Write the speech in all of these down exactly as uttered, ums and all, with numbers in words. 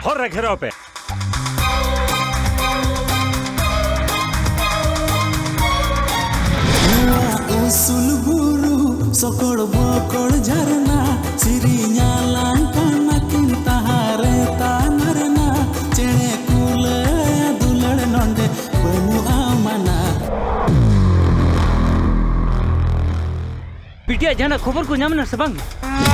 हर रे घेराव पे उसूल बुरु सकड़ बकड़ झरना सिरी ᱧᱟᱞᱟᱝ ᱠᱟᱱᱟ ᱠᱤᱱ ᱛᱟᱦᱟᱨᱮ ᱛᱟᱱᱟᱨᱱᱟ चेणे कुल दुलड़ नोंडे बनुआ मना पिटिया जाना खबर को ᱧᱟᱢ ᱱᱟ ᱥᱮ ᱵᱟᱝ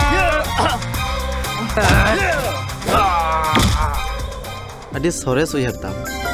अडी सोरेस उयहरता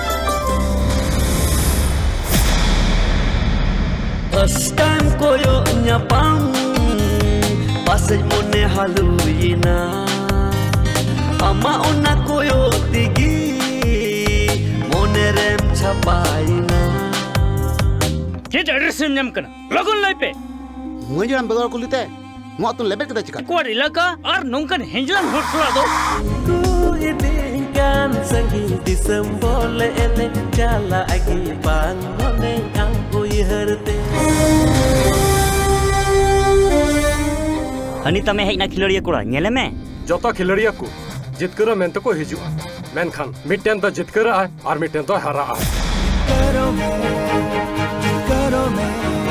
First time koyo nyapang pasay mo ne haluina ama ona koyo tigi monerem chapaina के एड्रेस ᱧᱟᱢ ᱠᱟᱱᱟ लगन ᱞᱟᱭ ᱯᱮ मुझे बगल कुलिते मो तुम लेबे कदा चिका कोड इलाका और नोंकन हेंजलान होट थोड़ा दो ku idinkan sangi disembole ele jala agi bang none ang uyherte Honey तमे हेजना खिलड़िया कोड़ा नेले में जोता खिलड़िया को जितकर मेंत को हिजु मेनखान मिटेन तो जितकर और मिटेन तो हरा करो मैं करो मैं